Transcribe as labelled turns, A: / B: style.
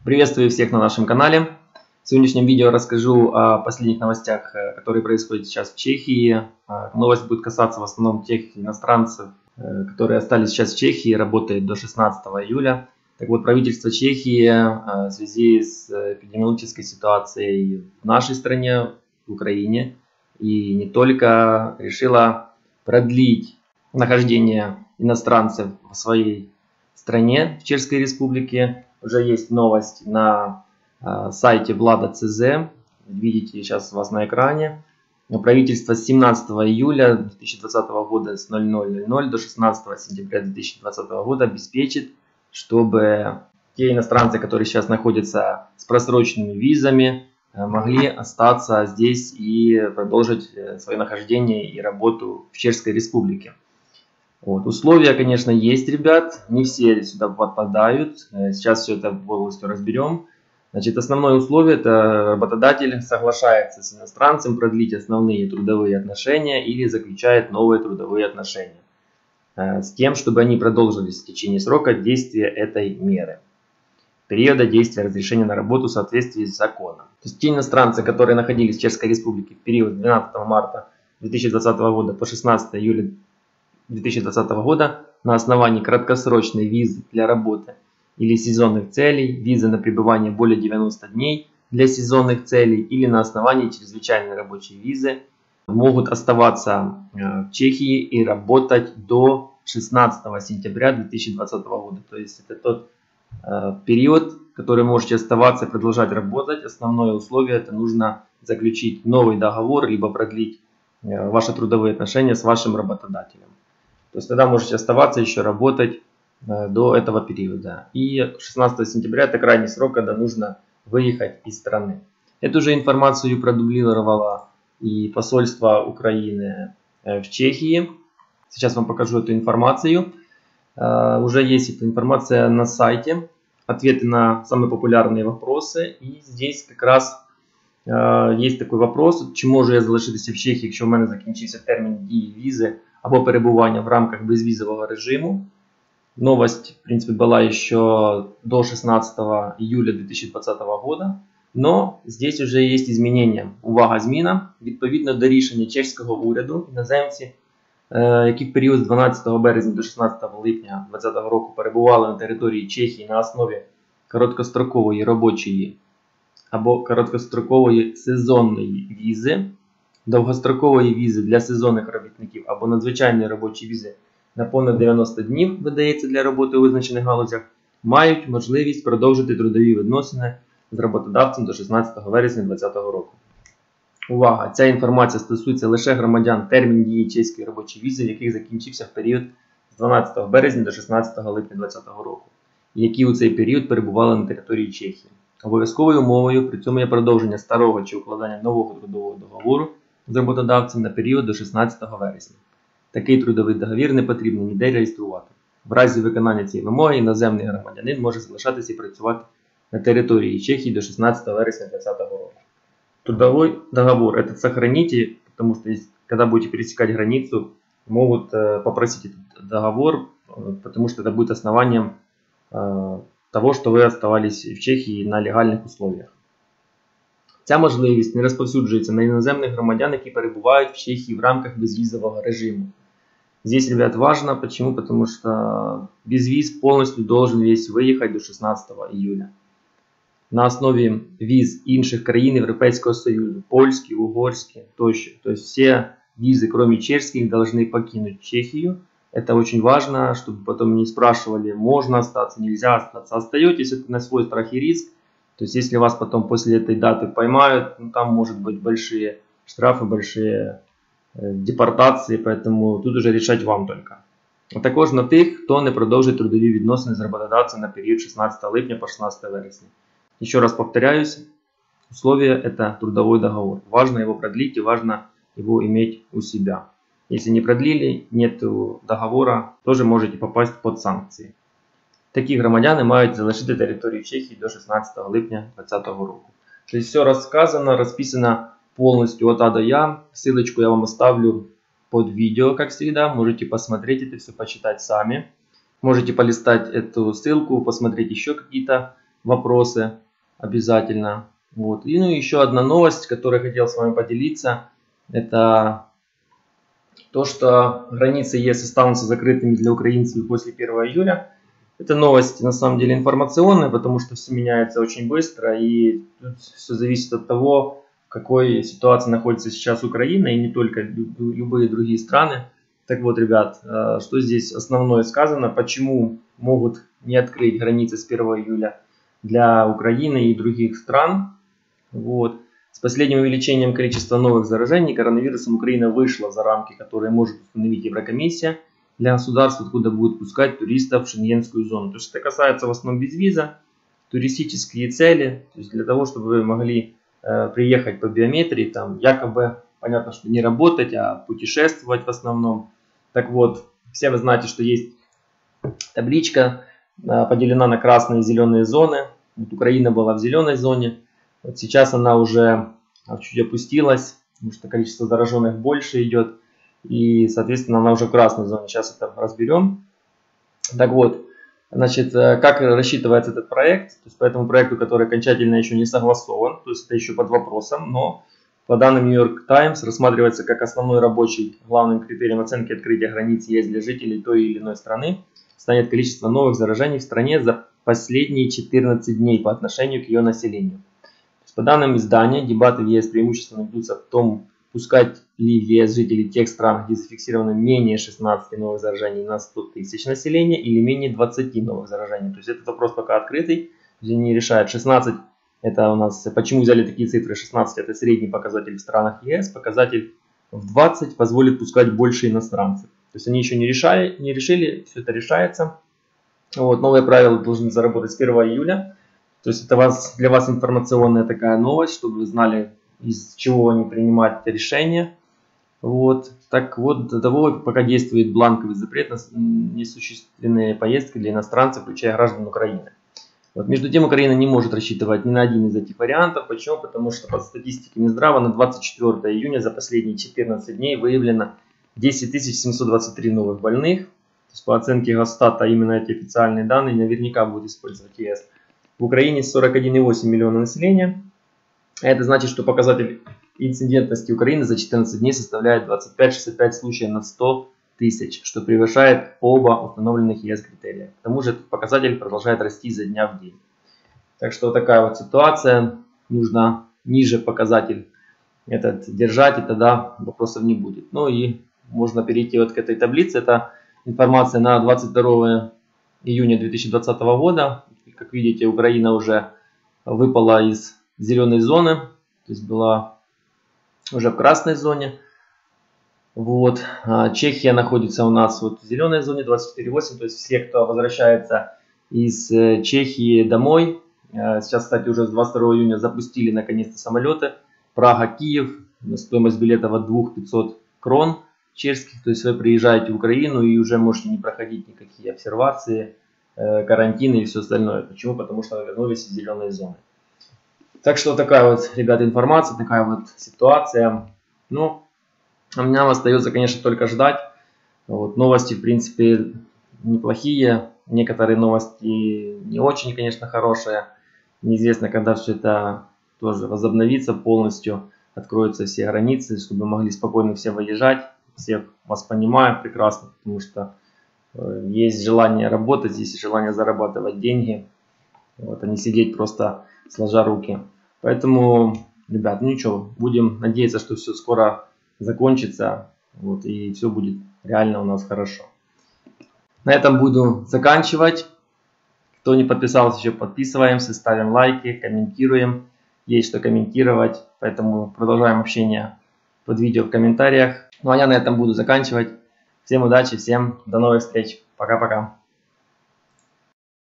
A: Приветствую всех на нашем канале. В сегодняшнем видео расскажу о последних новостях, которые происходят сейчас в Чехии. Новость будет касаться в основном тех иностранцев, которые остались сейчас в Чехии и работают до 16 июля. Так вот, правительство Чехии в связи с эпидемиологической ситуацией в нашей стране, в Украине, и не только, решило продлить нахождение иностранцев в своей стране, в Чешской Республике. Уже есть новость на сайте Влада.cz. Видите сейчас у вас на экране. Правительство с 17 июля 2020 года с 00:00 до 16 сентября 2020 года обеспечит, чтобы те иностранцы, которые сейчас находятся с просроченными визами, могли остаться здесь и продолжить свое нахождение и работу в Чешской Республике. Вот. Условия, конечно, есть, ребят, не все сюда подпадают. Сейчас все это полностью разберем. Значит, основное условие — это работодатель соглашается с иностранцем продлить основные трудовые отношения или заключает новые трудовые отношения с тем, чтобы они продолжились в течение срока действия этой меры, периода действия разрешения на работу в соответствии с законом. То есть те иностранцы, которые находились в Чешской Республике в период с 12 марта 2020 года по 16 июля 2020 года на основании краткосрочной визы для работы или сезонных целей, визы на пребывание более 90 дней для сезонных целей или на основании чрезвычайной рабочей визы могут оставаться в Чехии и работать до 16 сентября 2020 года. То есть это тот период, который можете оставаться и продолжать работать. Основное условие — это нужно заключить новый договор, либо продлить ваши трудовые отношения с вашим работодателем. То есть тогда можете оставаться еще работать до этого периода. И 16 сентября это крайний срок, когда нужно выехать из страны. Эту же информацию продублировало и посольство Украины в Чехии. Сейчас вам покажу эту информацию. Уже есть эта информация на сайте. Ответы на самые популярные вопросы. И здесь как раз есть такой вопрос: чи можу я залишитися в Чехії, якщо в мене закінчився термін дії візи або перебування в рамках безвизового режиму. Новость, в принципе, была еще до 16 июля 2020 года, но здесь уже есть изменения. Увага, зміна. Відповідно до рішення чеського уряду, іноземці, які в період з 12 березня до 16 липня 2020 року перебували на території Чехії на основі короткострокової робочої або короткострокової сезонної візи, довгострокової візи для сезонних робітників або надзвичайної робочої візи на понад 90 днів видається для роботи у визначених галузях, мають можливість продовжити трудові відносини з роботодавцем до 16 вересня 2020 року. Увага! Ця інформація стосується лише громадян, термін дії чеської робочої візи, яких закінчився в період з 12 березня до 16 липня 2020 року, які у цей період перебували на території Чехії. Обов'язковою умовою при цьому є продовження старого чи укладання нового трудового договору з роботодавцем на період до 16 вересня. Такий трудовий договір не потрібно ніде реєструвати. В разі виконання цієї вимоги іноземний громадянин може залишатися і працювати на території Чехії до 16 вересня 2020 року. Трудовой договор этот сохраните, потому что когда будете пересекать границу, могут попросить этот договор, потому что это будет основанием того, що ви оставались в Чехії на легальних условиях. Ця можливість не розповсюджується на іноземних громадян, які перебувають в Чехії в рамках безвизового режиму. Здесь, ребят, важно. Почему? Потому что безвиз полностью должен весь выехать до 16 июля. На основе виз інших країн Європейського Союзу, польські, угорські, тощо. То есть все визы, кроме чешских, должны покинуть Чехию. Это очень важно, чтобы потом не спрашивали, можно остаться, нельзя остаться. Остаетесь на свой страх и риск. То есть если вас потом после этой даты поймают, там может быть большие штрафы, большие депортації, поэтому тут уже решать вам только. А також на тих, хто не продовжить трудові відносини з роботодавцем на період 16 липня по 16 вересня. Еще раз повторяюсь, условие — это трудовой договор. Важно его продлить и важно его иметь у себя. Если не продлили, нет договора, тоже можете попасть под санкции. Такі громадяни мають залишити територію Чехії до 16 липня 2020 року. То есть все рассказано, расписано полностью от А до Я. Ссылочку я вам оставлю под видео, как всегда. Можете посмотреть это все, почитать сами. Можете полистать эту ссылку, посмотреть еще какие-то вопросы обязательно. Вот. И ну, еще одна новость, которую я хотел с вами поделиться, это то, что границы ЕС останутся закрытыми для украинцев после 1 июля. Это новость на самом деле информационная, потому что все меняется очень быстро, и тут все зависит от того, в какой ситуации находится сейчас Украина, и не только любые другие страны. Так вот, ребят, что здесь основное сказано, почему могут не открыть границы с 1 июля для Украины и других стран. Вот. С последним увеличением количества новых заражений коронавирусом Украина вышла за рамки, которые может установить Еврокомиссия для государств, откуда будут пускать туристов в шенгенскую зону. То есть это касается в основном безвиза, туристические цели, то есть для того, чтобы вы могли приехать по биометрии, там якобы, понятно, что не работать, а путешествовать в основном. Так вот, все вы знаете, что есть табличка, поделена на красные и зеленые зоны. Вот Украина была в зеленой зоне. Вот сейчас она уже чуть опустилась, потому что количество зараженных больше идет. И, соответственно, она уже в красной зоне. Сейчас это разберем. Так вот, значит, как рассчитывается этот проект? То есть по этому проекту, который окончательно еще не согласован, то есть это еще под вопросом, но по данным New York Times рассматривается как основной рабочий главным критерием оценки открытия границ ЕС для жителей той или иной страны станет количество новых заражений в стране за последние 14 дней по отношению к ее населению. По данным издания, дебаты в ЕС преимущественно ведутся в том, пускать ли в ЕС жителей тех стран, где зафиксировано менее 16 новых заражений на 100 тысяч населения или менее 20 новых заражений. То есть этот вопрос пока открытый, где не решает. 16 это у нас, почему взяли такие цифры, 16 это средний показатель в странах ЕС, показатель в 20 позволит пускать больше иностранцев. То есть они еще не решили, все это решается. Вот, новые правила должны заработать с 1 июля. То есть это для вас информационная такая новость, чтобы вы знали, из чего они принимают решения. Вот. Так вот, до того, пока действует бланковый запрет на несущественные поездки для иностранцев, включая граждан Украины. Вот. Между тем, Украина не может рассчитывать ни на один из этих вариантов. Почему? Потому что по статистике Минздрава на 24 июня за последние 14 дней выявлено 10 723 новых больных. То есть по оценке Росстата именно эти официальные данные наверняка будут использовать ЕС. В Украине 41,8 миллиона населения. Это значит, что показатель инцидентности Украины за 14 дней составляет 25-65 случаев на 100 тысяч, что превышает оба установленных ЕС критерия. К тому же этот показатель продолжает расти изо дня в день. Так что такая вот ситуация. Нужно ниже показатель этот держать, и тогда вопросов не будет. Ну и можно перейти вот к этой таблице. Это информация на 22 июня 2020 года. Как видите, Украина уже выпала из зеленой зоны, то есть была уже в красной зоне. Вот. Чехия находится у нас вот в зеленой зоне 24,8, то есть все, кто возвращается из Чехии домой. Сейчас, кстати, уже с 22 июня запустили наконец-то самолеты. Прага-Киев, стоимость билета от 2500 крон чешских, то есть вы приезжаете в Украину и уже можете не проходить никакие обсервации, карантины и все остальное. Почему? Потому что вы вернулись из зеленой зоны. Так что такая вот, ребята, информация, такая вот ситуация. Ну, а нам остается, конечно, только ждать. Вот, новости, в принципе, неплохие. Некоторые новости не очень, конечно, хорошие. Неизвестно, когда все это тоже возобновится полностью. Откроются все границы, чтобы могли спокойно все выезжать. Всех вас понимаю прекрасно, потому что есть желание работать, есть желание зарабатывать деньги, вот, а не сидеть просто сложа руки. Поэтому, ребят, ну ничего, будем надеяться, что все скоро закончится, вот, и все будет реально у нас хорошо. На этом буду заканчивать. Кто не подписался еще, подписываемся, ставим лайки, комментируем. Есть что комментировать, поэтому продолжаем общение под видео в комментариях. Ну а я на этом буду заканчивать. Всем удачи, всем до новых встреч. Пока-пока.